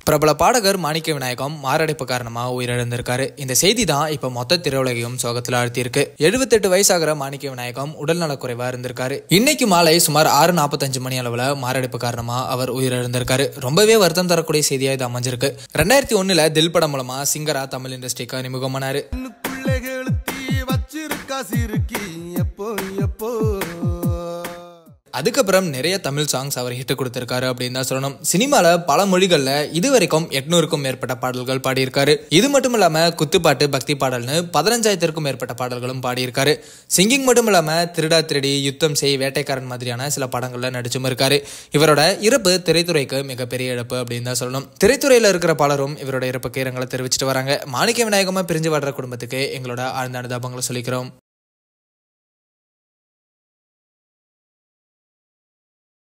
பிரபல பாடகர் மாணிக்க விநாயகம் மாரடைப்பு காரணமா உயிரிழந்திருக்காரு. இந்த செய்தி தான் இப்ப மொத்த திரையுலகையும் சோகத்துல ஆழ்த்தியிருக்கு. 78 வயசாகிற மாணிக்க விநாயகம் உடல் நலக்குறைவா இருந்திருக்காரு. இன்னைக்கு மாலை சுமார் 6:45 மணி அளவுல மாரடைப்பு காரணமா அவர் உயிரிழந்திருக்காரு. ரொம்பவே வருத்தம் தரக்கூடிய செய்தியா இது அமைஞ்சிருக்கு. 2001 தில் படம் மூலமா சிங்கரா தமிழ் இண்டஸ்ட்ரிக்கு அறிமுகமானாரு. அதுக்கப்புறம் நிறைய தமிழ் சாங்ஸ் அவர் ஹிட் கொடுத்திருக்காரு அப்படின்னு தான் சொல்லணும். சினிமால பல மொழிகள்ல இதுவரைக்கும் 800க்கும் மேற்பட்ட பாடல்கள் பாடியிருக்காரு. இது மட்டும் இல்லாம குத்துப்பாட்டு, பக்தி பாடல்னு 15,000க்கும் மேற்பட்ட பாடல்களும் பாடியிருக்காரு. சிங்கிங் மட்டும் இல்லாம திருடா திருடி, யுத்தம் செய், வேட்டைக்காரன் மாதிரியான சில படங்கள்ல நடிச்சும் இருக்காரு. இவரோட இறப்பு திரைத்துறைக்கு மிகப்பெரிய இழப்பு அப்படின்னு தான் சொல்லணும். திரைத்துறையில இருக்கிற பலரும் இவரோட இறப்புக்கு இரங்கலை தெரிவிச்சுட்டு வராங்க. மாணிக்க விநாயகமா பிரிஞ்சு வாடுற குடும்பத்துக்கு எங்களோட ஆழ்ந்த அனுதாபங்களை சொல்லிக்கிறோம்.